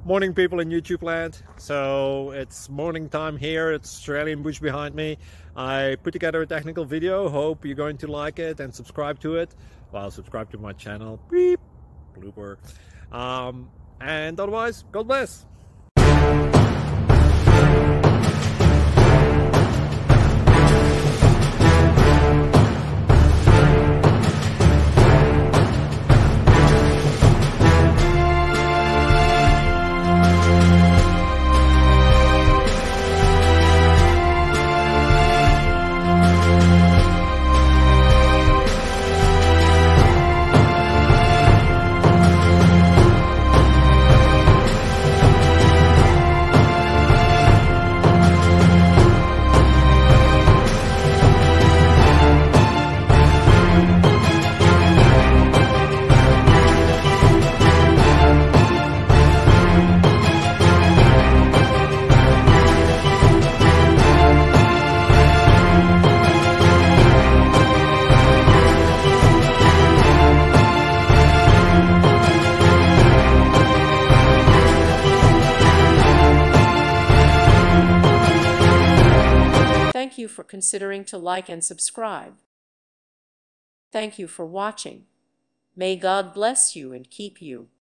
Morning, people in YouTube land. So it's morning time here. It's Australian bush behind me. I put together a technical video. Hope you're going to like it and subscribe to it. Well, subscribe to my channel. Beep. Blooper. And otherwise, God bless. Thank you for considering to like and subscribe. Thank you for watching. May God bless you and keep you.